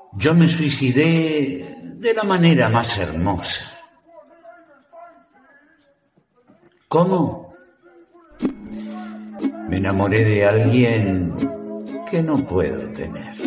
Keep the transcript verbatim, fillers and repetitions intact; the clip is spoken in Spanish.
Yo me suicidé de la manera más hermosa. ¿Cómo? Me enamoré de alguien que no puedo tener.